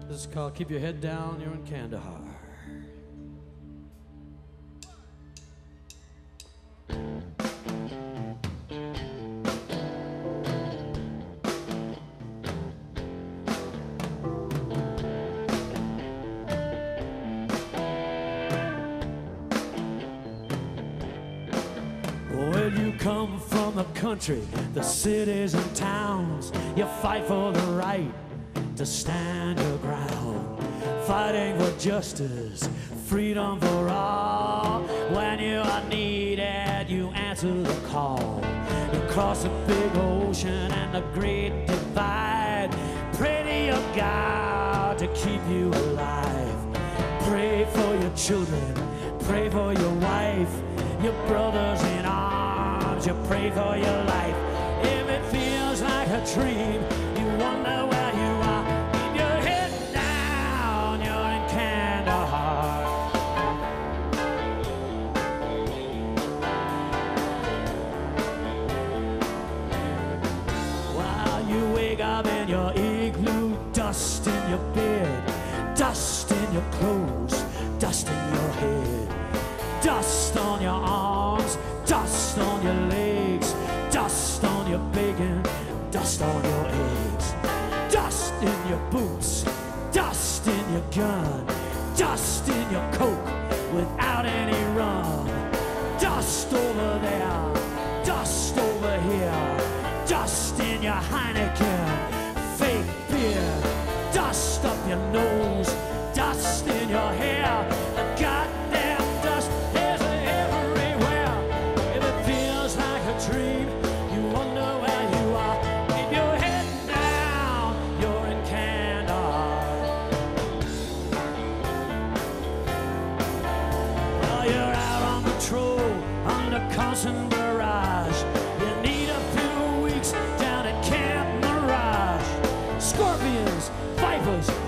This is called Keep Your Head Down, You're in Kandahar. Well, you come from the country, the cities and towns. You fight for the right to stand your ground, fighting for justice, freedom for all. When you are needed, you answer the call. You cross the big ocean and the great divide. Pray to your God to keep you alive. Pray for your children, pray for your wife, your brothers in arms. You pray for your life. If it feels like a dream, you wonder where you are. Keep your head down, you're in Kandahar. While you wake up in your igloo, dust in your bed, dust in your clothes, dust in your head, dust on your arms, dust on your legs, dust on your bacon, dust on your eggs, dust in your boots, dust in your gun, dust in your Coke without any rum, dust over there, dust over here, dust in your Heineken, fake beer, dust up your nose, dust in your hair, goddamn dust is everywhere. If it feels like a dream, you wonder where you are. Keep your head down, you're in Kandahar. Well, you're out on patrol under constant barrage. You need a few weeks down at Camp Mirage. Scorpions, vipers,